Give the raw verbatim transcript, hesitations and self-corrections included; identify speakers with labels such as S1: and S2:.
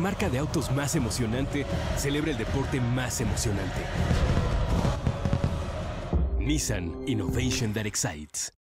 S1: marca de autos más emocionante celebra el deporte más emocionante. Nissan Innovation that excites.